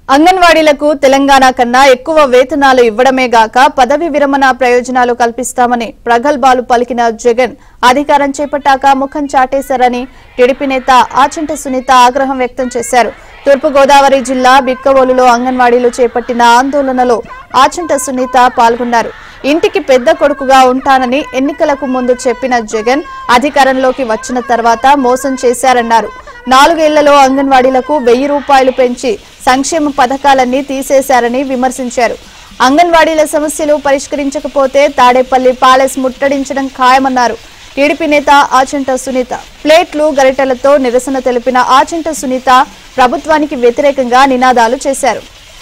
అంగన్వాడీలకు తెలంగాణ కన్నా ఎక్కువ వేతనాలు ఇవ్వడమే గాక పదవి విరమణ ప్రయోజనాలు కల్పిస్తామని ప్రగల్భాలు పలికిన జగన్ అధికారం చేపట్టాక ముఖం చాటేశారని టీడీపీ నేత ఆచంట సునీత ఆగ్రహం వ్యక్తం చేశారు. తూర్పు గోదావరి జిల్లా బిక్కవోలులో అంగన్వాడీలు చేపట్టిన ఆందోళనలో ఆచంట సునీత పాల్గొన్నారు. ఇంటికి పెద్ద కొడుకుగా ఉంటానని ఎన్నికలకు ముందు చెప్పిన జగన్ అధికారంలోకి వచ్చిన తర్వాత మోసం చేశారన్నారు. 4 ఏళ్లలో అంగన్వాడీలకు 1000 రూపాయలు పెంచి సంక్షేమ పథకాలన్నీ తీసేశారని విమర్శించారు. అంగన్వాడీల సమస్యలు పరిష్కరించకపోతే తాడేపల్లి ప్యాలెస్ ముట్టడించడం ఖాయమన్నారు. టీడీపీ నేత ఆచంట సునీత ప్లేట్లు గరిటెలతో నిరసన తెలిపిన ఆచంట సునీత ప్రభుత్వానికి వ్యతిరేకంగా నినాదాలు చేశారు.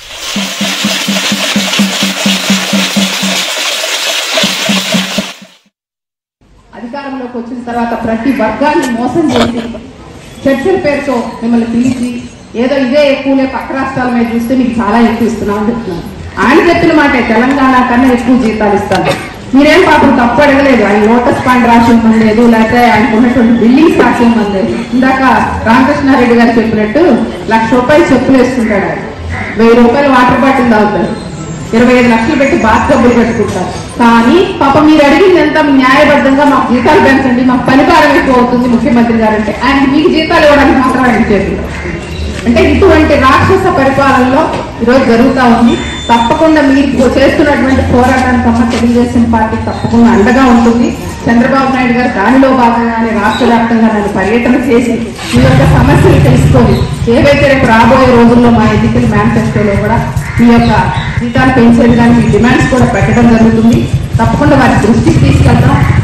అధికారంలోకి వచ్చిన తర్వాత ప్రతి వర్గాన్ని మోసం చేసి చర్చల పేరుతో మిమ్మల్ని పిలిచి ఏదో ఇదే ఎక్కువలే పక్క రాష్ట్రాల మీద చూస్తే మీకు చాలా ఎక్కువ ఇస్తున్నామని చెప్తున్నాను. ఆయన చెప్పిన మాటే తెలంగాణ కన్నా ఎక్కువ జీతాలు ఇస్తాను. మీరేం పాపం తప్పు అడగలేదు. ఆయన లోటస్ పాయింట్ రాసి లేదు, లేకపోతే ఆయనకు ఉన్నటువంటి బిల్డింగ్స్ రాసి లేదు. ఇందాక రామకృష్ణారెడ్డి గారు చెప్పినట్టు 1,00,000 రూపాయలు చెప్పులు వేసుకుంటాడు. ఆయన 1000 రూపాయలు వాటర్ బాటిల్ తాగుతాడు. 25 లక్షలు పెట్టి బాత్ డబ్బులు పెట్టుకుంటారు. కానీ పాప మీరు అడిగింది ఎంత న్యాయబద్ధంగా మాకు జీతాలు పెంచండి, మాకు పని భారం ఎక్కువ అవుతుంది ముఖ్యమంత్రి గారు అంటే ఆయన మీకు జీతాలు ఇవ్వడానికి మాత్రం ఆయన చేతులు. అంటే ఇటువంటి రాక్షస పరిపాలనలో ఈరోజు జరుగుతూ ఉంది. తప్పకుండా మీరు చేస్తున్నటువంటి పోరాటానికి అమ్మ తెలుగుదేశం పార్టీ తప్పకుండా అండగా ఉంటుంది. చంద్రబాబు నాయుడు గారు దానిలో భాగంగానే రాష్ట్ర వ్యాప్తంగా నన్ను పర్యటన చేసి మీ యొక్క సమస్యలు తెలుసుకొని ఏవైతే రేపు రాబోయే రోజుల్లో మా ఎన్నికల మేనిఫెస్టోలో కూడా మీ యొక్క జీతాలు పెంచేది కానీ మీ డిమాండ్స్ కూడా పెట్టడం జరుగుతుంది. తప్పకుండా వారి దృష్టికి తీసుకెళ్తాం.